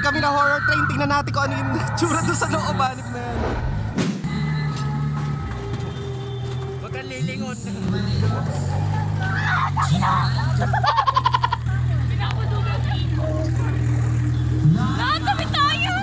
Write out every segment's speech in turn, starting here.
kami na horror train. Tingnan natin kung ano yung tsura doon sa loob. Hanip na yan. Huwag kang lilingon. Nakatabi tayo!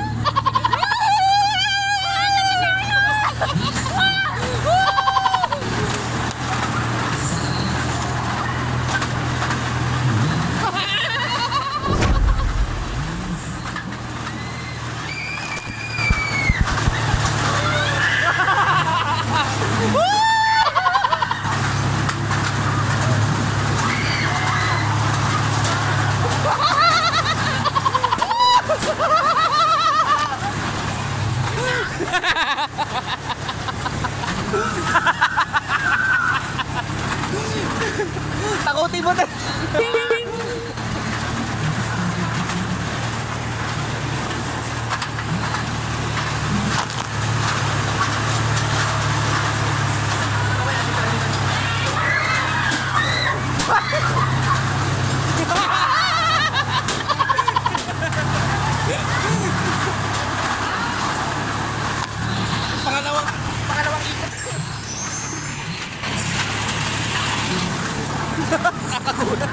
Takutin mo na. Pangalawang ikot. Nakakagulat.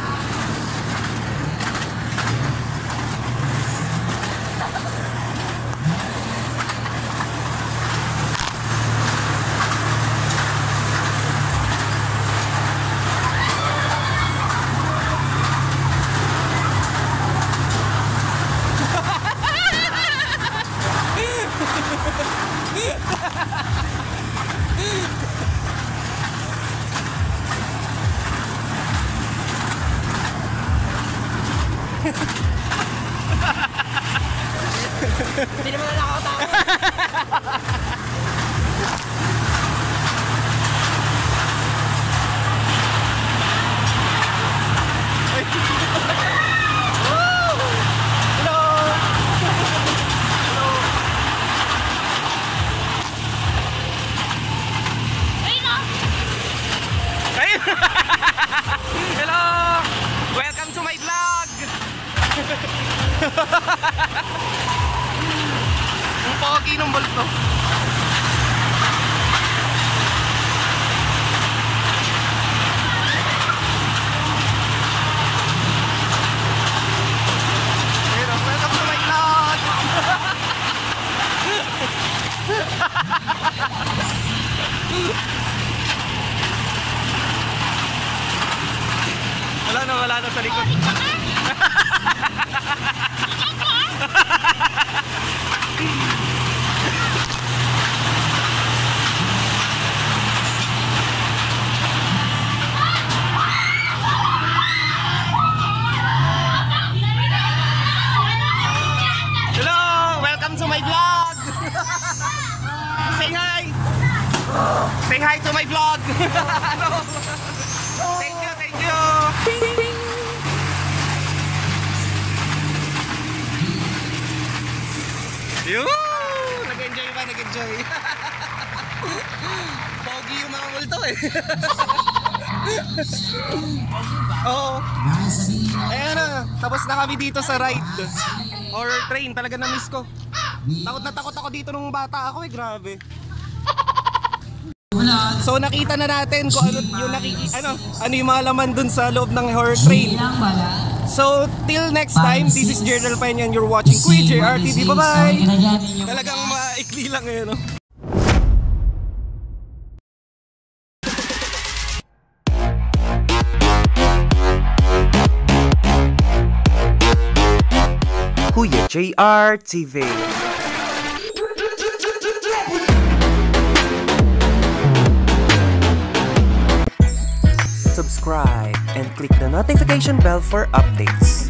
Hindi naman nakakatawa. Hello! Welcome to my vlog! Ang pogi ng bulto. Welcome to my vlog! Wala na sa likod. Hello! Welcome to my vlog! Say hi! Say hi to my vlog! Ano? Thank you, thank you! Yoo! Nag-enjoy ba? Nag-enjoy? Pogi yung mga multo eh. Oo. Ayan na. Tapos na kami dito sa ride. Horror train. Talaga na-miss ko. Takot na takot ako dito nung bata ako eh. Grabe. So nakita na natin kung ano yung ano yung mga laman dun sa loob ng horror train. So till next time, this is Dela Peña and you're watching Kuya JRTV. Bye-bye! Talagang maikli lang ngayon, no? Kuya JRTV. Subscribe and click the notification bell for updates.